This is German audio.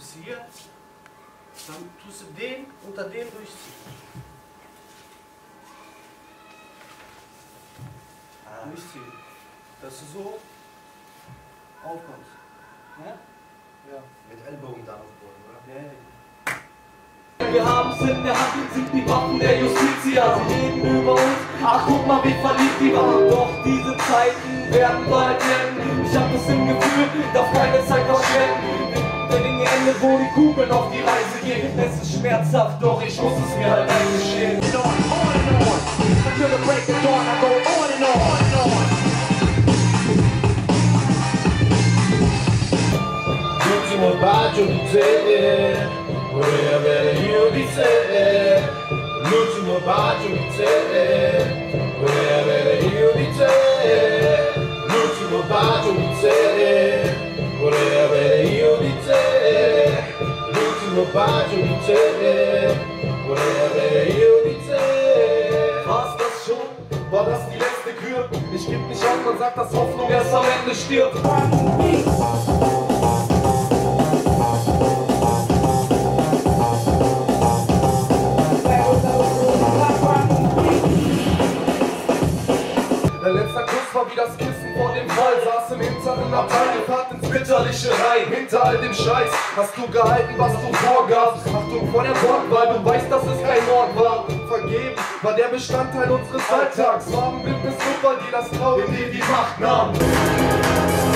bis hier, dann tust du den unter den durchziehen. Durchziehen. Dass du so aufkommst. Ja? Ja. Mit Ellbogen da aufbauen, oder? Ja, ja. Wir haben's in der Hand, sind die Waffen der Justitia. Sie reden über uns, ach guck mal wie verliebt die waren. Doch diese Zeiten werden bald enden. Ich hab es im Gefühl, darf keine Zeit verschwenden. Denn in Ende, wo die Kugeln auf die Reise gehen. Es ist schmerzhaft, doch ich muss es mir halt eingestehen. L'ultimo bacio di te, vorrei avere io di te. L'ultimo bacio di te, vorrei avere io di te. L'ultimo bacio di te, vorrei avere io di te. L'ultimo bacio di te, vorrei avere io di te. War's das schon? War das die letzte Kür? Ich geb nicht auf, man sagt, dass Hoffnung erst am Ende stirbt. Dein letzter Kuss war wie das Kissen vor dem Fall. Saß im hinteren Abteil, Fahrt ins Bitterliche rein. Hinter all dem Scheiß hast du gehalten, was du vorgabst. Achtung vor der Wortwahl, du weißt, dass es kein Mord war. Vergeben war der Bestandteil unseres Alltags. Farbenblind bis Super, die das Grau in dir die Macht nahm.